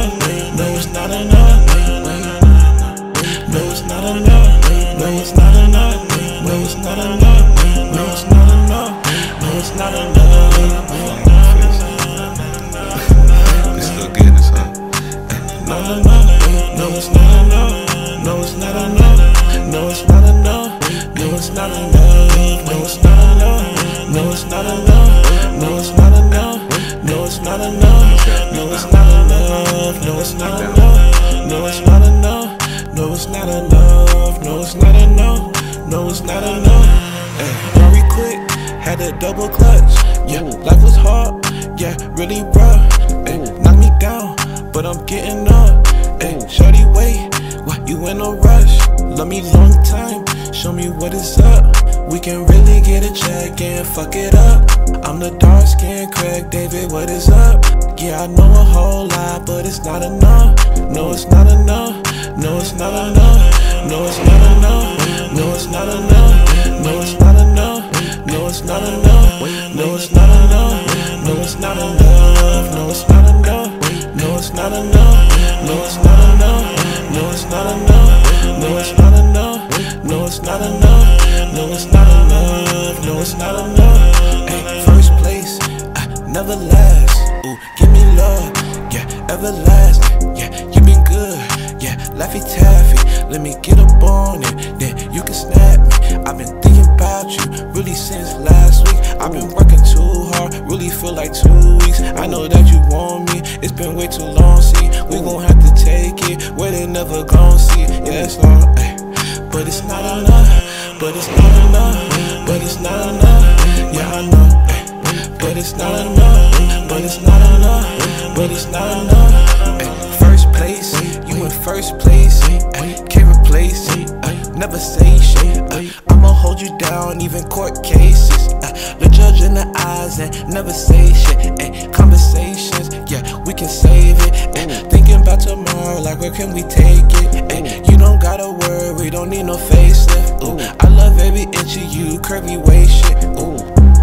enough. No, it's not enough. No, it's not enough. No, it's not enough. No, it's not enough. No, it's not enough. No, it's not enough. It's still getting this, huh? No, it's not enough. No, it's not enough. No, it's not enough. No, it's not enough. No, it's not enough. No, it's not enough. No, it's not enough. No, it's not enough. No, it's not enough. No, it's not enough. No, it's not enough. No, it's not enough. No, it's not enough. No, it's not enough. Very quick, had a double clutch. Yeah, life was hard. Yeah, really rough. Knock me down, but I'm getting up. Shorty, wait, what? You in a rush? Love me long time. Show me what is up. We can really get a check and fuck it up. I'm the dark skinned Craig David, what is up? Yeah, I know a whole lot, but it's not enough. No, it's not enough. No, it's not enough. No, it's not enough. No, it's not enough. No, it's not enough. No, it's not enough. No, it's not enough. No, it's not enough. No, it's not enough. No, it's not enough. No, it's not enough. No, it's not enough. No, it's not enough. No, it's not enough. No, it's not enough. No, it's not enough. First place, never last. Ooh, give me love, yeah, everlasting. Yeah, you been good, yeah, Laffy Taffy. Let me get up on it, then you can snap me. I've been thinking about you really since last week. I've been working too hard, really feel like 2 weeks. I know that you want me, it's been way too long. See, we gon' have to take it where they never gon' see it. Yeah, it's long, but it's not enough. But it's not enough. But it's not enough. Yeah, I know. But it's not enough. But it's not enough. But it's not enough. First place, you in first place. Can't replace it. Never say shit. I'ma hold you down, even court cases. The judge in the eyes and never say shit. Conversations, yeah, we can save it. Thinking about tomorrow, like where can we take it? You don't gotta worry, don't need no facelift. Ooh, I love every inch of you, curvy waist shit. Ooh,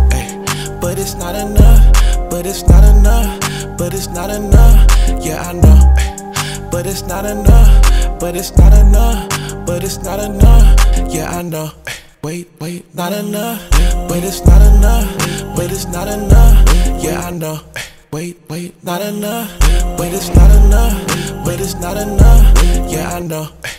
but it's not enough. But it's not enough. But it's not enough. Yeah, I know. But it's not enough. But it's not enough. But it's not enough. Yeah, I know. Wait, not enough. But it's not enough. But it's not enough. Yeah, I know. Wait, not enough. But it's not enough. But it's not enough. Yeah, I know.